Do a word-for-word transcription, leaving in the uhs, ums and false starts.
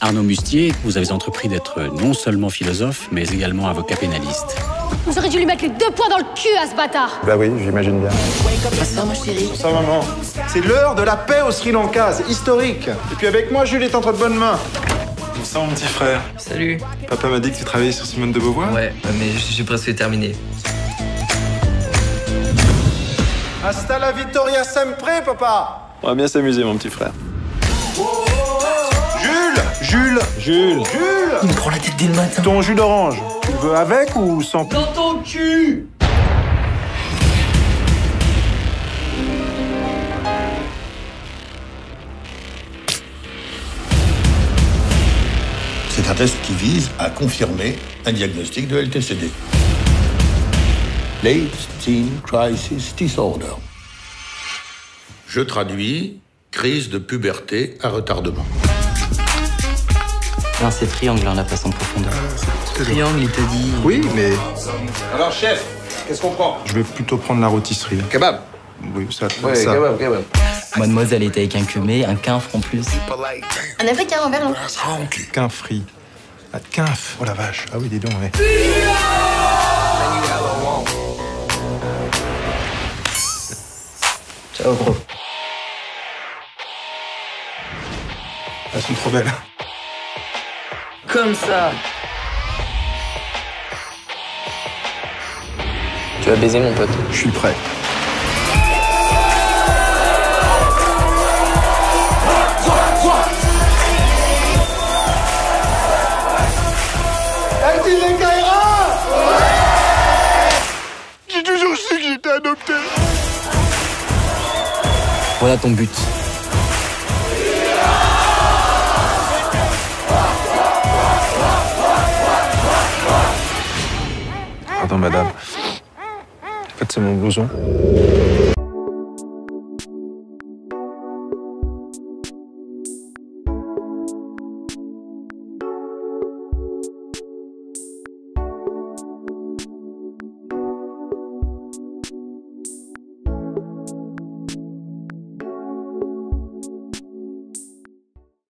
Arnaud Mustier, vous avez entrepris d'être non seulement philosophe, mais également avocat pénaliste. Vous auriez dû lui mettre les deux poings dans le cul à ce bâtard. Bah oui, j'imagine bien. Ça, ma chérie. Ça, maman. C'est l'heure de la paix au Sri Lanka, c'est historique. Et puis avec moi, Jules est entre de bonnes mains. Bonsoir, mon petit frère. Salut. Papa m'a dit que tu travaillais sur Simone de Beauvoir. Ouais, mais j'ai presque terminé. Hasta la Vittoria sempre, papa. On va bien s'amuser, mon petit frère. Jules Jules Jules Jules Il me prend la tête dès le matin. Ton jus d'orange, tu le veux avec ou sans? Dans ton cul. C'est un test qui vise à confirmer un diagnostic de L T C D. Late Teen Crisis Disorder. Je traduis crise de puberté à retardement. Non, c'est triangle, hein, la passe en profondeur. Triangle, il te dit... Oui, mais... Alors, chef, qu'est-ce qu'on prend? Je vais plutôt prendre la rôtisserie. Kebab? Oui, ça... Ouais, ça. kebab, kebab. Mademoiselle était avec un cumé, un quinfre en plus. Un africain en verlan. Quin frit. Ah, quinf. Oh la vache. Ah oui, dis donc, ouais. Ciao, gros. Elles sont trop belles. Comme ça. Tu vas baiser, mon pote. Je suis prêt. J'ai toujours su que j'étais adopté. Voilà ton but. Pardon, madame. En fait, c'est mon blouson.